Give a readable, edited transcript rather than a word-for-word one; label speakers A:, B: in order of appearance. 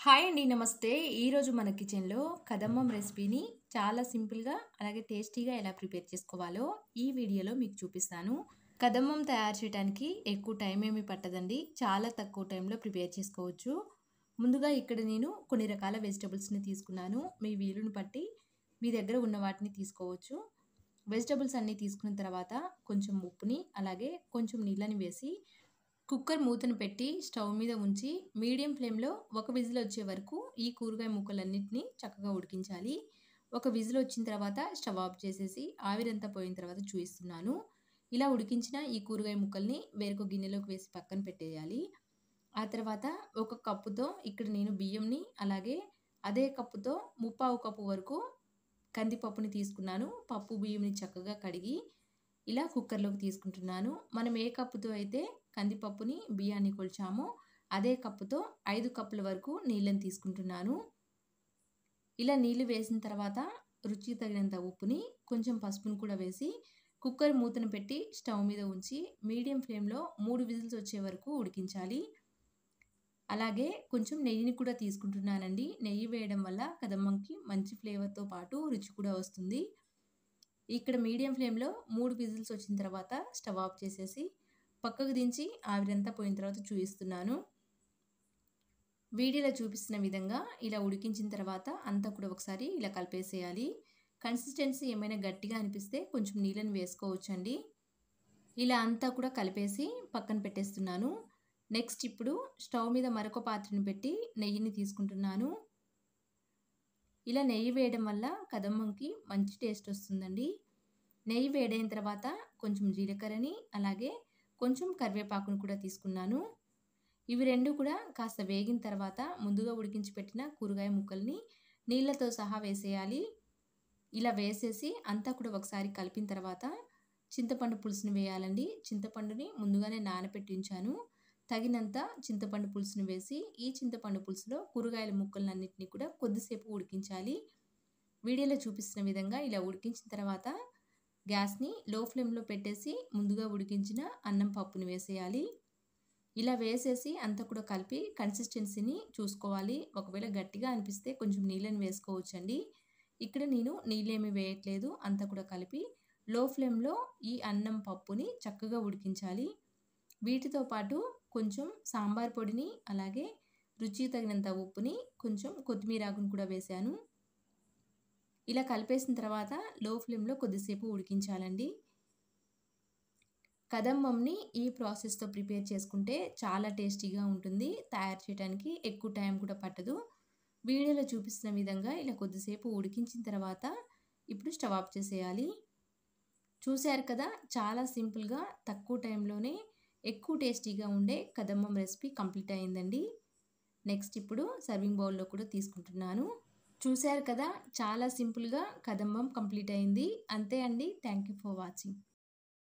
A: Hi అండి. నమస్తే. ఈరోజు మన కిచెన్‌లో కదమ్మం రెసిపీని చాలా సింపుల్‌గా, అలాగే టేస్టీగా ఎలా ప్రిపేర్ చేసుకోవాలో ఈ వీడియోలో మీకు చూపిస్తాను. కదమ్మం తయారు చేయడానికి ఎక్కువ టైం ఏమీ పట్టదండి. చాలా తక్కువ టైంలో ప్రిపేర్ చేసుకోవచ్చు. ముందుగా ఇక్కడ నేను కొన్ని రకాల వెజిటబుల్స్‌ని తీసుకున్నాను. మీ వీలుని బట్టి మీ దగ్గర ఉన్న వాటిని తీసుకోవచ్చు. వెజిటబుల్స్ అన్నీ తీసుకున్న తర్వాత కొంచెం ఉప్పుని, అలాగే కొంచెం నీళ్ళని వేసి కుక్కర్ మూతను పెట్టి స్టవ్ మీద ఉంచి మీడియం ఫ్లేమ్‌లో ఒక విజిల్ వచ్చే వరకు ఈ కూరగాయ ముక్కలన్నిటిని చక్కగా ఉడికించాలి. ఒక విజిల్ వచ్చిన తర్వాత స్టవ్ ఆఫ్ చేసేసి ఆవిరంతా పోయిన తర్వాత చూయిస్తున్నాను. ఇలా ఉడికించిన ఈ కూరగాయ ముక్కల్ని వేరొక గిన్నెలోకి వేసి పక్కన పెట్టేయాలి. ఆ తర్వాత ఒక కప్పుతో ఇక్కడ నేను బియ్యంని, అలాగే అదే కప్పుతో ముప్పావు కప్పు వరకు కందిపప్పుని తీసుకున్నాను. పప్పు బియ్యంని చక్కగా కడిగి ఇలా కుక్కర్‌లోకి తీసుకుంటున్నాను. మనం ఏ కప్పుతో అయితే కందిపప్పుని, బియ్యాన్ని కొలిచామో అదే కప్పుతో 5 కప్పుల వరకు నీళ్ళని తీసుకుంటున్నాను. ఇలా నీళ్లు వేసిన తర్వాత రుచికి తగినంత ఉప్పుని, కొంచెం పసుపుని కూడా వేసి కుక్కర్ మూతను పెట్టి స్టవ్ మీద ఉంచి మీడియం ఫ్లేమ్‌లో 3 విజిల్స్ వచ్చే వరకు ఉడికించాలి. అలాగే కొంచెం నెయ్యిని కూడా తీసుకుంటున్నానండి. నెయ్యి వేయడం వల్ల కదమ్మంకి మంచి ఫ్లేవర్‌తో పాటు రుచి కూడా వస్తుంది. ఇక్కడ మీడియం ఫ్లేమ్‌లో 3 విజిల్స్ వచ్చిన తర్వాత స్టవ్ ఆఫ్ చేసేసి పక్కకు దించి ఆవిరంతా పోయిన తర్వాత చూయిస్తున్నాను. వీడియోలో చూపిస్తున్న విధంగా ఇలా ఉడికించిన తర్వాత అంతా కూడా ఒకసారి ఇలా కలిపేసేయాలి. కన్సిస్టెన్సీ ఏమైనా గట్టిగా అనిపిస్తే కొంచెం నీళ్ళని వేసుకోవచ్చండి. ఇలా అంతా కూడా కలిపేసి పక్కన పెట్టేస్తున్నాను. నెక్స్ట్ ఇప్పుడు స్టవ్ మీద మరొక పాత్రను పెట్టి నెయ్యిని తీసుకుంటున్నాను. ఇలా నెయ్యి వేయడం వల్ల కదమ్మంకి మంచి టేస్ట్ వస్తుందండి. నెయ్యి వేడైన తర్వాత కొంచెం జీలకర్రని, అలాగే కొంచెం కరివేపాకును కూడా తీసుకున్నాను. ఇవి 2 కూడా కాస్త వేగిన తర్వాత ముందుగా ఉడికించి పెట్టిన కూరగాయ ముక్కల్ని నీళ్ళతో సహా వేసేయాలి. ఇలా వేసేసి అంతా కూడా ఒకసారి కలిపిన తర్వాత చింతపండు పులుసుని వేయాలండి. చింతపండుని ముందుగానే నానబెట్టి ఉంచాను. తగినంత చింతపండు పులుసుని వేసి ఈ చింతపండు పులుసులో కూరగాయల ముక్కలన్నిటిని కూడా కొద్దిసేపు ఉడికించాలి. వీడియోలో చూపిస్తున్న విధంగా ఇలా ఉడికించిన తర్వాత గ్యాస్‌ని లో ఫ్లేమ్‌లో పెట్టేసి ముందుగా ఉడికించిన అన్నం పప్పుని వేసేయాలి. ఇలా వేసేసి అంతా కూడా కలిపి కన్సిస్టెన్సీని చూసుకోవాలి. ఒకవేళ గట్టిగా అనిపిస్తే కొంచెం నీళ్ళని వేసుకోవచ్చండి. ఇక్కడ నేను నీళ్ళేమి వేయట్లేదు. అంతా కూడా కలిపి లో ఫ్లేమ్‌లో ఈ అన్నం పప్పుని చక్కగా ఉడికించాలి. వీటితో పాటు కొంచెం సాంబార్ పొడిని, అలాగే రుచికి తగినంత ఉప్పుని, కొంచెం కొత్తిమీర ఆకును కూడా వేశాను. ఇలా కలిపేసిన తర్వాత లో ఫ్లేమ్‌లో కొద్దిసేపు ఉడికించాలండి. కదమ్మంని ఈ ప్రాసెస్‌తో ప్రిపేర్ చేసుకుంటే చాలా టేస్టీగా ఉంటుంది. తయారు చేయడానికి ఎక్కువ టైం కూడా పట్టదు. వీడియోలో చూపిస్తున్న విధంగా ఇలా కొద్దిసేపు ఉడికించిన తర్వాత ఇప్పుడు స్టవ్ ఆఫ్ చేసేయాలి. చూశారు కదా! చాలా సింపుల్‌గా తక్కువ టైంలోనే ఎక్కువ టేస్టీగా ఉండే కదమ్మం రెసిపీ కంప్లీట్ అయిందండి. నెక్స్ట్ ఇప్పుడు సర్వింగ్ బౌల్‌లో కూడా తీసుకుంటున్నాను. చూశారు కదా! చాలా సింపుల్‌గా కదమ్మం కంప్లీట్ అయింది. అంతే అండి. Thank you for watching.